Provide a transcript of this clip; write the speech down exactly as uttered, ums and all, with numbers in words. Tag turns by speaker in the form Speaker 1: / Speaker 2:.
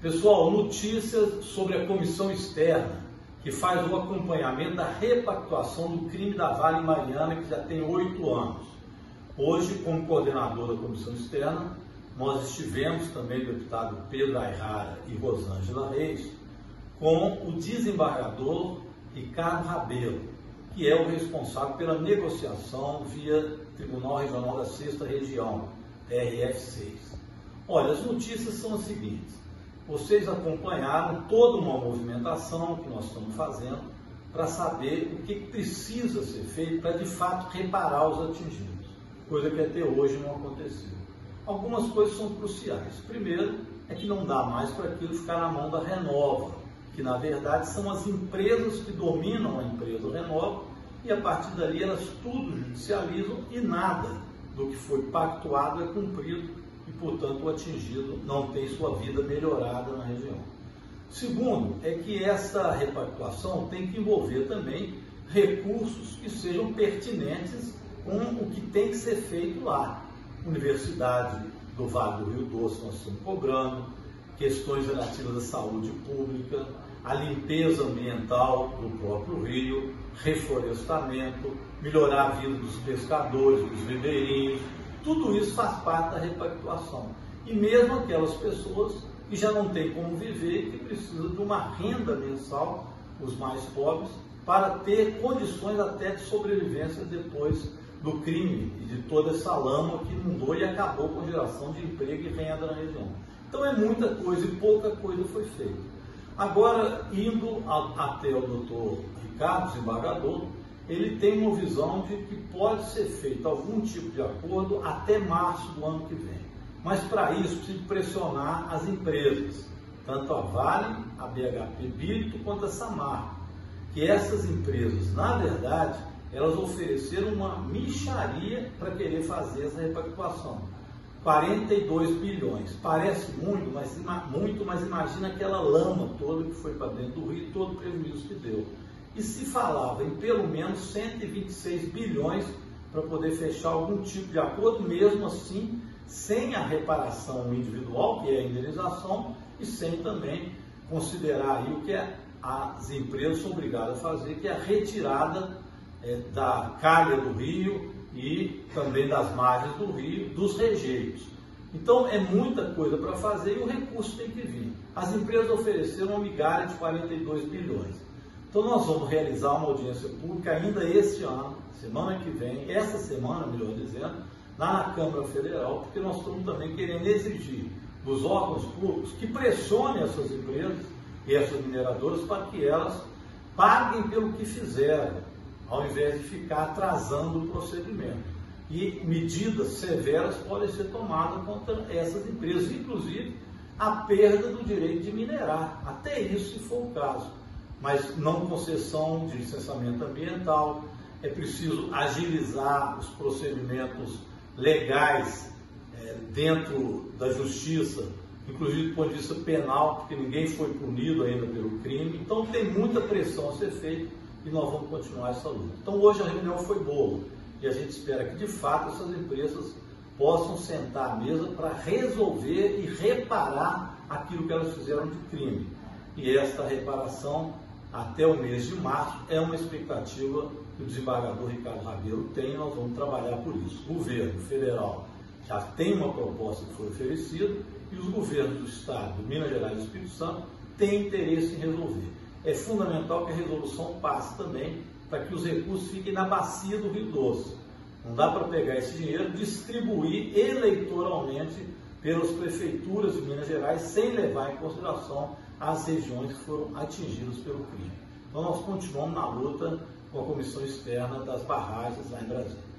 Speaker 1: Pessoal, notícias sobre a comissão externa, que faz o acompanhamento da repactuação do crime da Vale em Mariana, que já tem oito anos. Hoje, como coordenador da comissão externa, nós estivemos também, o deputado Pedro Ayrara e Rosângela Reis, com o desembargador Ricardo Rabelo, que é o responsável pela negociação via Tribunal Regional da Sexta Região, T R F seis. Olha, as notícias são as seguintes. Vocês acompanharam toda uma movimentação que nós estamos fazendo para saber o que precisa ser feito para, de fato, reparar os atingidos, coisa que até hoje não aconteceu. Algumas coisas são cruciais. Primeiro, é que não dá mais para aquilo ficar na mão da Renova, que, na verdade, são as empresas que dominam a empresa Renova, e, a partir dali, elas tudo judicializam e nada do que foi pactuado é cumprido, e, portanto, o atingido não tem sua vida melhorada na região. Segundo, é que essa repactuação tem que envolver também recursos que sejam pertinentes com o que tem que ser feito lá. Universidade do Vale do Rio Doce nós estamos cobrando, questões relativas à saúde pública, a limpeza ambiental do próprio rio, reflorestamento, melhorar a vida dos pescadores, dos ribeirinhos. Tudo isso faz parte da repactuação. E mesmo aquelas pessoas que já não têm como viver, que precisam de uma renda mensal, os mais pobres, para ter condições até de sobrevivência depois do crime e de toda essa lama que inundou e acabou com a geração de emprego e renda na região. Então é muita coisa e pouca coisa foi feita. Agora, indo a, até o doutor Ricardo, desembargador, ele tem uma visão de que pode ser feito algum tipo de acordo até março do ano que vem. Mas para isso precisa pressionar as empresas, tanto a Vale, a B H P Bírito quanto a Samarco, que essas empresas, na verdade, elas ofereceram uma mixaria para querer fazer essa repactuação. quarenta e dois bilhões. Parece muito, mas, muito, mas imagina aquela lama toda que foi para dentro do rio e todo o prejuízo que deu. E se falava em pelo menos cento e vinte e seis bilhões para poder fechar algum tipo de acordo, mesmo assim, sem a reparação individual, que é a indenização, e sem também considerar aí o que é, as empresas são obrigadas a fazer, que é a retirada é, da calha do rio e também das margens do rio, dos rejeitos. Então, é muita coisa para fazer e o recurso tem que vir. As empresas ofereceram uma migalha de quarenta e dois bilhões. Então, nós vamos realizar uma audiência pública ainda este ano, semana que vem, essa semana, melhor dizendo, lá na Câmara Federal, porque nós estamos também querendo exigir dos órgãos públicos que pressionem essas empresas e essas mineradoras para que elas paguem pelo que fizeram, ao invés de ficar atrasando o procedimento. E medidas severas podem ser tomadas contra essas empresas, inclusive a perda do direito de minerar, até isso se for o caso. Mas não concessão de licenciamento ambiental, é preciso agilizar os procedimentos legais é, dentro da justiça, inclusive do ponto de vista penal, porque ninguém foi punido ainda pelo crime. Então tem muita pressão a ser feita e nós vamos continuar essa luta. Então hoje a reunião foi boa e a gente espera que de fato essas empresas possam sentar à mesa para resolver e reparar aquilo que elas fizeram de crime. E esta reparação até o mês de março é uma expectativa que o desembargador Ricardo Rabelo tem e nós vamos trabalhar por isso. O governo federal já tem uma proposta que foi oferecida e os governos do Estado, de Minas Gerais e do Espírito Santo, têm interesse em resolver. É fundamental que a resolução passe também para que os recursos fiquem na bacia do Rio Doce. Não dá para pegar esse dinheiro e distribuir eleitoralmente pelas prefeituras de Minas Gerais sem levar em consideração as regiões que foram atingidas pelo crime. Então nós continuamos na luta com a comissão externa das barragens lá em Brasília.